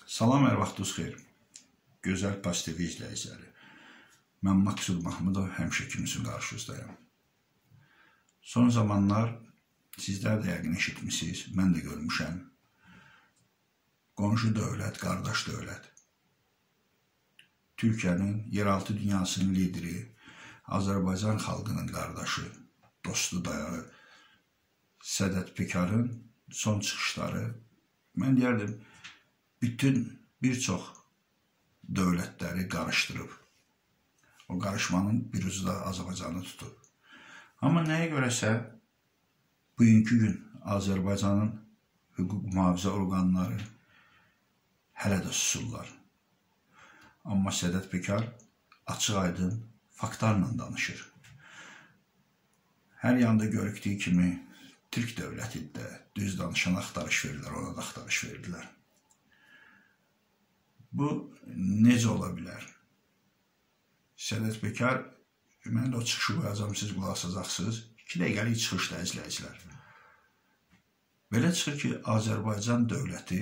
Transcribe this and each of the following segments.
Salam, hər vaxtınız xeyir. Gözəl Paz TV izləyiciləri. Mən Maksud Mahmudov, həmişə kimsin qarşınızdayım. Son zamanlar sizlər də yəqin eşitmişsiniz, mən də görmüşəm. Qonşu dövlət, qardaş dövlət. Türkiyənin, yeraltı dünyasının lideri, Azərbaycan xalqının qardaşı, dostu dayağı Sədət Pekarın son çıxışları, mən deyərdim, bütün bir çox dövlətləri qarışdırıb. O qarışmanın bir ucu da Azərbaycanı tutub. Amma nəyə görəsə, bugünkü gün Azərbaycanın hüquq mühafizə orqanları hələ də susurlar. Amma Sədət Pekar açıq-aydın faktlarla danışır. Hər yanda görüldüyü kimi Türk dövlətində düz danışan axtarış verirlər, ona da axtarış verirlər. Bu necə ola bilər? Sədət Pekar, mən də o çıxışı qoyacam, siz qulaq asacaqsınız. 2 dəqiqəlik çıxışda izləyicilər. Belə çıxır ki, Azərbaycan dövləti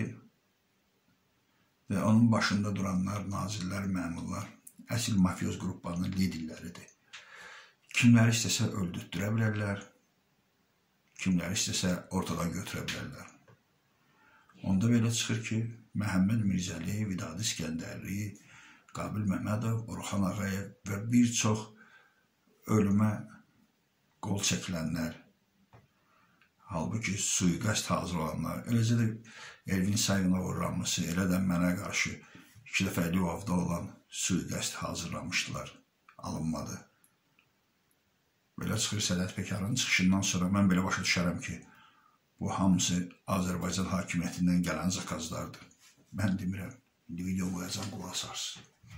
və onun başında duranlar, nazirlər, məmurlar, əsl mafyoz qruplarının liderləridir. Kimləri istəsə öldürtdürə bilərlər, kimləri istəsə ortadan götürə bilərlər. Onda belə çıxır ki, Məhəmməd Mirzəli, Vidad İskəndərli, Qabil Məmmədov, Orxan Ağayev və bir çox ölümə qol çəkilənlər, halbuki sui-qəsd hazır olanlar, eləcə də Elvin Sayınov uğurlanması, elə də mənə qarşı 2 dəfə Əliyevdə olan sui-qəsd hazırlamışdılar, alınmadı. Belə çıxır Sədət Pekarın çıxışından sonra mən belə başa düşərəm ki, bu hamısı Azərbaycan hakimiyyətindən gələn zakazlardır. Mən demirəm, indi video qoyacam, qulaq asarsınız.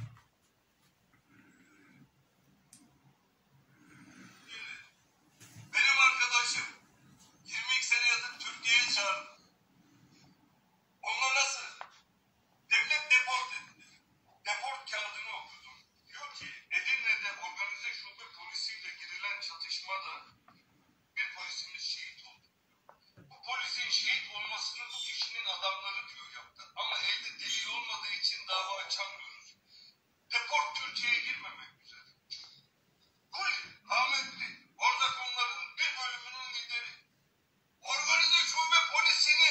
Benim arkadaşım 22 sene yatıp Türkiye'ye çağırdı. Onunla nasıl? Devlet deport etti. Deport kağıdını okudum. Diyor ki Edirne'de organize şube polisiyle girilen çatışmada bir polisimiz şehit oldu. Bu polisin şehit olmasını bu kişinin adamları diyor yaptı. Ama elde delil olmadığı için dava açamıyoruz. Deport Türkiye'ye girmemek üzere. Kuli, Ahmetli, orada konuların bir bölümünün lideri. Organize şube polisini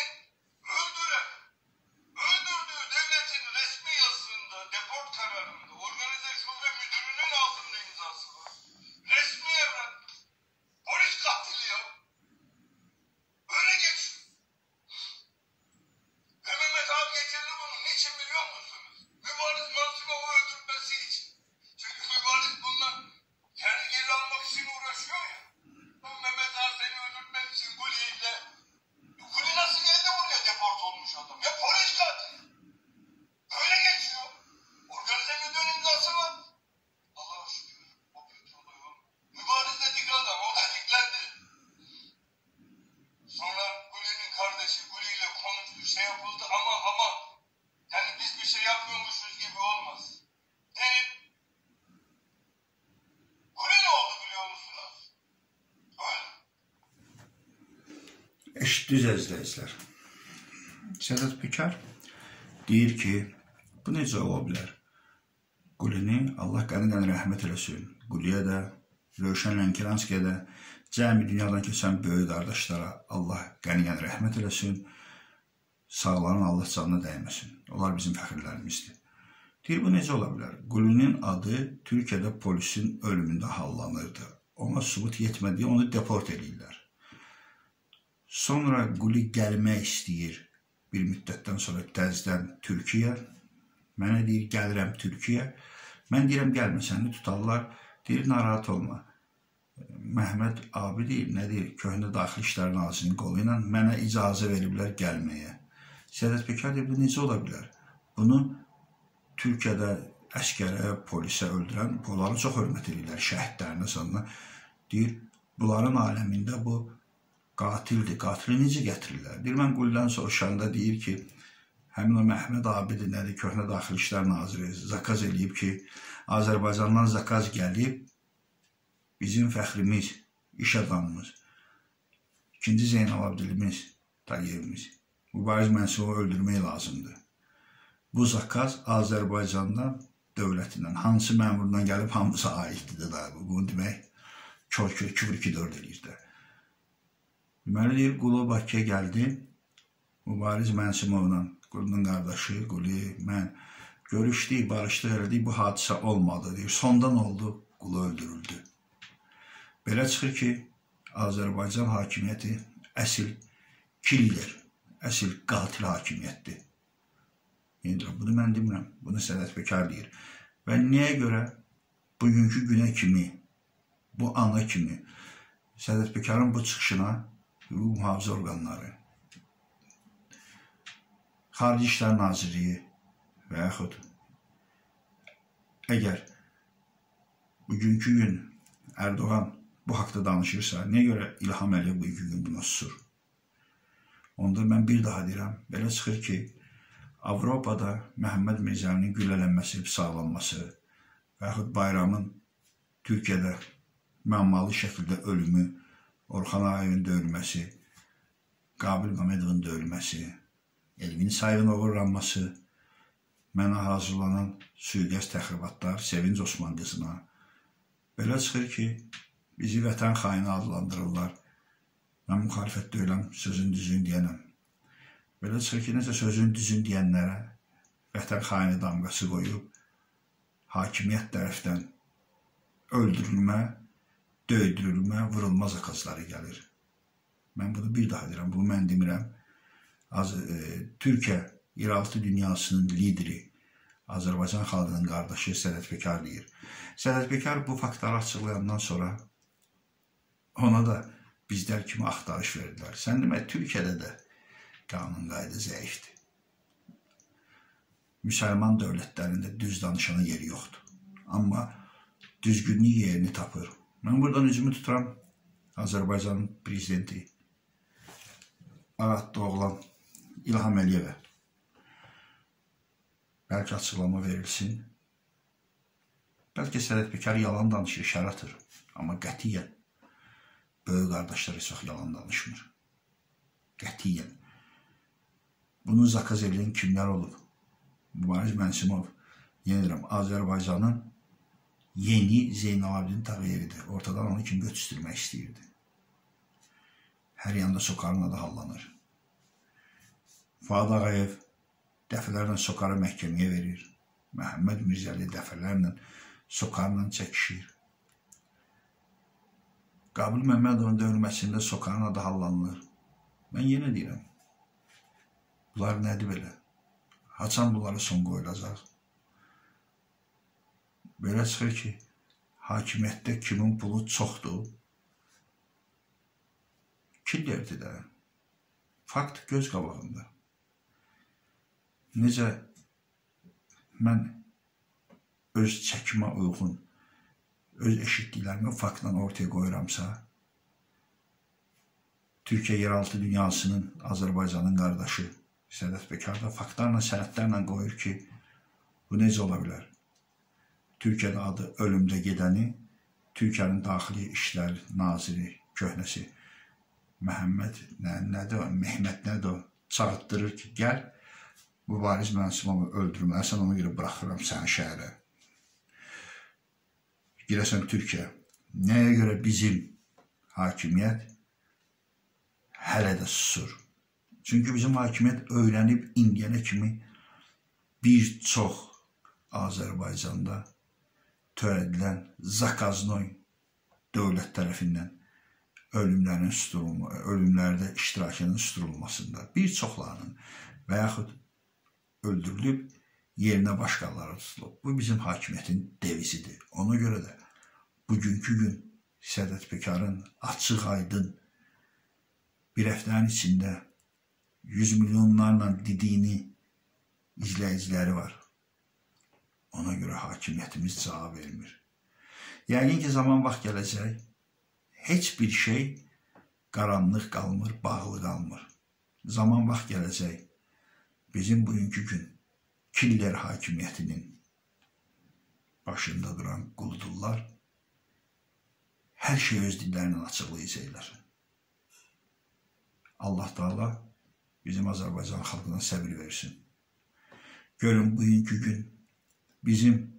öldürdüğü devletin resmi yazısında, deport kararında, organize şube müdürünün altında imzası var. Resmi evrak. Polis katili ya. Öyle geçiyor. Ve Mehmet abi getirdi bunu. Niçin biliyor musunuz? Mübariz Mansumov'u öldürmesi için. Çünkü Mübariz bundan kendi geri almak için uğraşıyor ya. Ama Mehmet abi seni öldürmek için Guli'yle. Guli nasıl geldi buraya deport olmuş adam? Ya polis katili. Öyle geçiyor. Organize müdürün imzası var. Allah'a şükür. O kötü oluyor. Mübariz de dik adam. O da diklendi. Sonra Guli'nin kardeşi Guli ile konuştu, şey yapıldı ama yani biz bir şey yapmıyormuşuz gibi olmaz. Deyip Guli ne oldu biliyor musunuz? Öyle. Eşitdiniz əzizləyicilər. Sədət Pekar deyir ki, bu necə ola bilər? Qulini Allah qəni-qəni rəhmət eləsin. Quliyə də, Rövşən Lənkəranskiyə də, cəmi dünyadan keçən böyük qardaşlara Allah qəni-qəni rəhmət eləsin. Sağların Allah canına dəyməsin. Onlar bizim fəxrlərimizdir. Deyir, bu necə ola bilər? Qulinin adı Türkiyədə polisin ölümündə hallanırdı. Ona sübut yetmədiyi, onu deport edirlər. Sonra Quli gəlmək istəyir bir müddətdən sonra təzdən Türkiyə. Mənə deyir, gəlirəm Türkiyə. Mən deyirəm, gəlmə, səni tutarlar. Deyir, narahat olma. Məhməd abi deyir, nə deyir, köhnə Daxili İşlər Nazirinin qolu ilə mənə icazə veriblər gəlməyə. Sədət Pekar deyir, bu necə ola bilər? Bunu Türkiyədə əskərə, polisə öldürən, bunları çox hörmət edirlər, şəhidlərinə sonuna. Deyir, bunların aləmində bu qatildir, qatili necə gətirirlər? Deyir, mən Qulidən soruşanda deyir ki, həmin o Məhməd abidir, nədir, köhnə Daxili İşlər Naziri zakaz eləyib ki, Azərbaycandan zakaz gəlib, bizim fəxrimiz, iş adamımız, 2-ci Zeynal Abdilimiz, Tağıyevimiz, Mübariz Mənsubu öldürmək lazımdır. Bu zakaz Azərbaycandan dövlətindən, hansı məmurundan gəlib, hamısı aiddir da. Bunu demək, küfür-2-4 eləyir də. Deməli deyir, Qulu Bakıya gəldi, Mübariz Mənsimovla, Qulunun qardaşı, Qulu, mən görüşdük, barışdıq, elədik, bu hadisə olmadı, deyir. Sondan oldu, Qulu öldürüldü. Belə çıxır ki, Azərbaycan hakimiyyəti əsl killer, əsl qatil hakimiyyətdir. Bunu mən demirəm, bunu Sədət Peker deyir. Və niyə görə bugünkü günə kimi, bu ana kimi Sədət Peker'in bu çıxışına hüquq mühafizə orqanları, Xarici İşlər Nazirliyi və yaxud əgər bugünkü gün Erdoğan bu haqda danışırsa, niyə görə İlham Əliyev bugünkü gün buna susur? Onda mən bir daha deyirəm, belə çıxır ki, Avropada Məhəmməd Mirzəlinin güllələnməsi, sağlanması və yaxud Bayramın Türkiyədə məmmalı şəkildə ölümü, Orxan Ağayevin döyülməsi, Qabil Məmmədovun döyülməsi, Elvin Sayevin oğurlanması, mənə hazırlanan suiqəst təxribatlar, Sevinç Osman qızına. Belə çıxır ki, bizi vətən xaini adlandırırlar. Mən müxalifət deyiləm, sözün düzün deyənəm. Belə çıxır ki, necə sözün düzün deyənlərə vətən xaini damqası qoyub, hakimiyyət tərəfdən öldürülmə, döydürülmə, vurulma zakazları gəlir. Mən bunu bir daha deyirəm, bunu mən demirəm. Türkiyə yeraltı dünyasının lideri, Azərbaycan xalqının qardaşı Sədət Peker deyir. Sədət Peker bu faktları açıqlayandan sonra ona da bizlər kimi axtarış verdilər. Sən demək, Türkiyədə də qanun qayda zəifdir. Müsəlman dövlətlərində düz danışana yeri yoxdur. Amma düzgünlük yerini tapır. Mən buradan üzümü tuturam Azərbaycanın prezidenti Ağadlı oğlan İlham Əliyevə. Bəlkə açıqlama verilsin. Bəlkə Sədət Peker yalan danışır, şər atır. Amma qətiyyən böyük qardaşları çox yalan danışmır. Qətiyyən. Bunu zakaz edən kimlər olub? Mübariz Mənsimov, yenə deyirəm, Azərbaycanın yeni Zeynalabdin Tağıyevidir. Ortadan onu kim götüstürmək istəyirdi. Hər yanda Sokarın adı hallanır. Fuad Ağayev dəfələrlə Sokarı məhkəməyə verir. Məhəmməd Mirzəli dəfələrlə Sokarla çəkişir. Qabil Məmmədovun dövülməsində Sokarın adı hallanılır. Mən yenə deyirəm, bunlar nədir belə? Haçan bunları son qoyulacaq? Belə çıxır ki, hakimiyyətdə kimin pulu çoxdur? Killerdir də. Fakt göz qabağında. Necə mən öz çəkimə uyğun, öz eşitdiklərimi faktla ortaya qoyuramsa, Türkiyə yeraltı dünyasının, Azərbaycanın qardaşı Sədət Peker də faktlarla, sənədlərlə qoyur ki, bu necə ola bilər? Türkiyədə adı ölümdə gedəni, Türkiyənin Daxili İşlər Naziri, köhnəsi Məhəmməd nədir o, çağıtdırır ki, gəl, Mübariz Mənsimovu öldürməlisən, ona görə bıraxıram səni şəhərə. Girəsən Türkiyə. Nəyə görə bizim hakimiyyət hələ də susur? Çünki bizim hakimiyyət öyrənib indiyənə kimi bir çox Azərbaycanda törədilən zakaznoy dövlət tərəfindən ölümlərdə iştirakının susturulmasında bir çoxlarının və yaxud öldürülüb, yerinə başqaları tutulub. Bu bizim hakimiyyətin devizidir. Ona görə də bugünkü gün Sədət Peker'in açıq aydın bir həftənin içində 100 milyonlarla dediyini izləyiciləri var. Ona görə hakimiyyətimiz cavab vermir. Yəqin ki, zaman vaxt gələcək, heç bir şey qaranlıq qalmır, bağlı qalmır. Zaman vaxt gələcək, bizim bugünkü gün killer hakimiyyətinin başında duran quldurlar hər şey öz dillərindən açıqlayacaqlar. Allah Teala bizim Azərbaycan xalqına səbir versin. Görün bugünkü gün bizim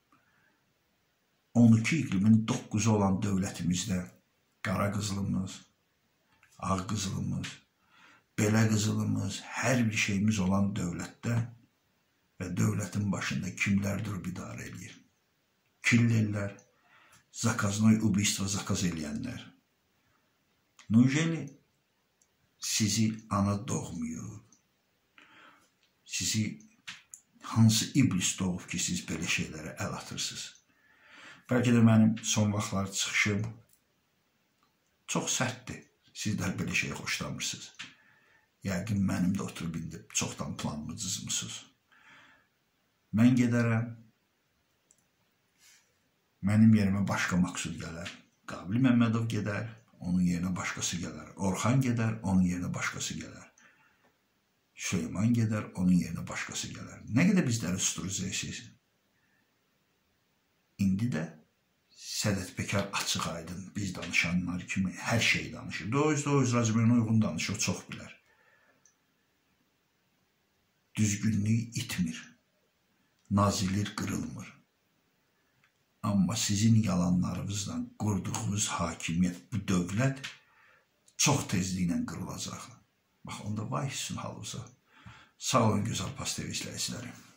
12 iqlimin 9'u olan dövlətimizdə qara qızılımız, ağ qızılımız, belə qızılımız, hər bir şeyimiz olan dövlətdə və dövlətin başında kimlər durub idarə edir? Killerlər, zakaznoy убийство zakaz eləyənlər. Neujeli sizi ana doğmuyor? Sizi hansı iblis doğub ki, siz belə şeylərə əl atırsınız? Bəlkə də mənim son vaxtlar çıxışım çox sərtdir. Sizlər belə şey xoşlamırsınız. Yəqin mənim də oturub indi çoxdan planımı cızmısınız. Mən gedərəm, mənim yerimə başqa Maksud gələr. Qabil Məmmədov gedər, onun yerinə başqası gələr. Orxan gedər, onun yerinə başqası gələr. Süleyman gedər, onun yerinə başqası gələr. Nə qədər bizləri susturacaqsınız? İndi də Sədət Peker açıq aydın biz danışanlar kimi hər şey danışır. Doğru, Racibəyə uyğun danışır, o çox bilər. Düzgünlük itmir, nazirlik qırılmır. Amma sizin yalanlarınızla qurduğunuz hakimiyyət, bu dövlət çox tezliklə qırılacaq. Bax, onda vay sizin halınıza. Sağ olun, gözəl Paz TV izləyiciləri.